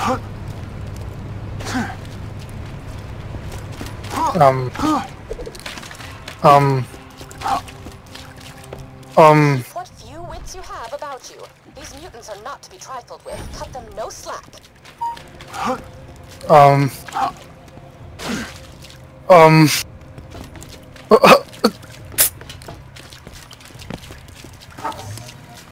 What few wits you have about you. These mutants are not to be trifled with. Cut them no slack.